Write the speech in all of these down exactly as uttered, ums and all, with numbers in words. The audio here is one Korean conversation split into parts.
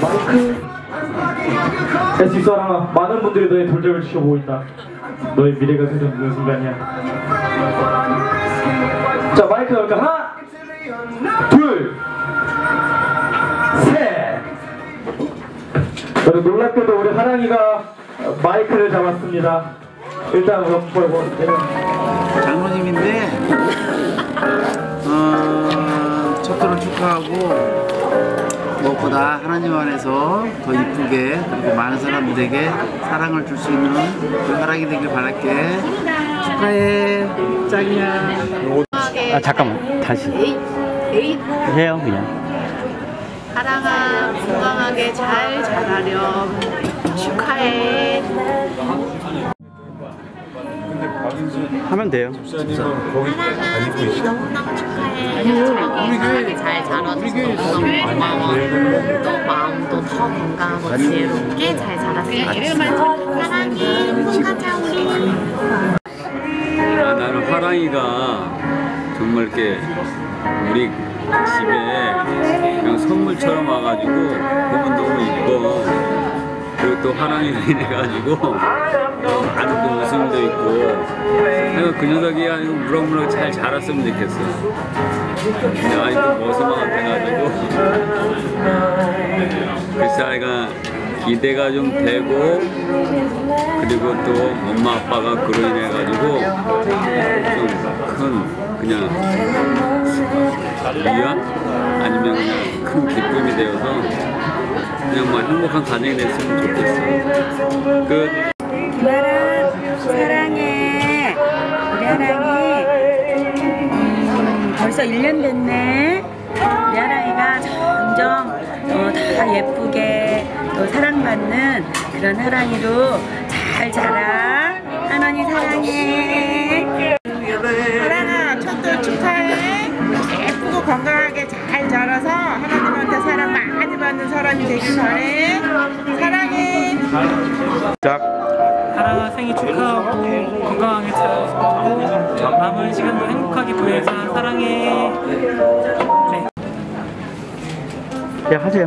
할 수 있어 하랑아. 많은 분들이 너의 돌점을 지켜보고 있다. 너의 미래가 그려지는 순간이야. 자, 마이크 나올까? 하나 둘 셋. 여러분 놀랍게도 우리 하랑이가 마이크를 잡았습니다. 일단 그럼 보고 장로님인데 어, 첫돌을 축하하고 무엇보다 하나님 안에서 더 이쁘게 그리고 많은 사람들에게 사랑을 줄 수 있는 그 하랑이 되길 바랄게. 축하해 짱이야. 아 잠깐만 다시 에잇 에잇 해요 그냥. 하랑아 건강하게 잘 자라렴. 축하해. 하면 돼요. 하랑아 너무너무 축하해. 건강하게 잘 자라줘서 너무너무 고마워. 또 마음도 더 건강하고 지혜롭게 잘 자랐으면 좋겠어. 사랑해. 행복하자 우리. 아, 나는 화랑이가 정말 이렇게 우리 집에 그냥 선물처럼 와가지고 보면 너무 이뻐. 그리고 또 화랑이가 이래가지고 많은 또 웃음도 있고. 내가 그 녀석이 아니고 무럭무럭 잘 자랐으면 좋겠어. 근데 아니 또 머슴아 같아가지고 글쎄 아이가 기대가 좀 되고 그리고 또 엄마 아빠가 그로 인해 가지고 좀 큰 그냥 위안 아니면 그냥 큰 기쁨이 되어서 그냥 뭐 행복한 가정이 됐으면 좋겠어. 끝. 김아랑 사랑해. 우리 하랑이 음, 벌써 일 년 됐네. 우리 하랑이가 점점 어, 다 예쁘게 또 사랑받는 그런 하랑이로 잘 자라. 할머니 사랑해. 하랑아 첫돌 축하해. 예쁘고 건강하게 잘 자라서 하나님한테 사랑 많이 받는 사람이 되길 바래. 사랑해. 짝. 하랑아 생일 축하하고 건강하게 자라고 남은 시간도 행복하게 보내자. 사랑해. 네. 네 하세요.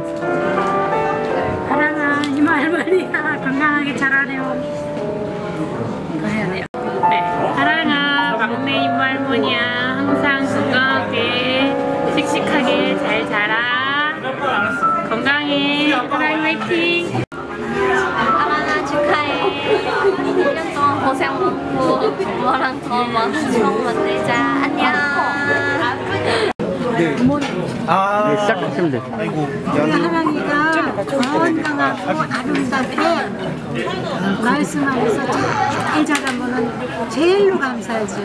하랑아 이모 할머니야 건강하게 자라렴. 이거 해야 돼요. 네, 하랑아 막내 이모 할머니야. 항상 건강하게 씩씩하게 잘 자라. 건강해. 하랑이 화이팅. 하랑아 축하해. 일 년 동안 고생 많고 엄마랑 더 많은 추억 만들자. 안녕. 아 네, 시작하시면 돼요. 하랑이가 건강하고 아름답게 말씀하면서 잘 자라면은 제일로 감사하죠.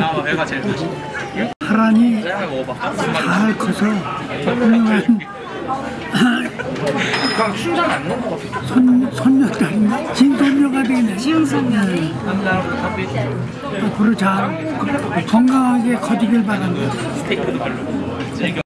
하랑이 잘 커서 훌륭한 손, 손녀딸인가? 진손녀가 되네. 지웅선녀네. 앞으로 잘 건강하게 커지길 바랍니다.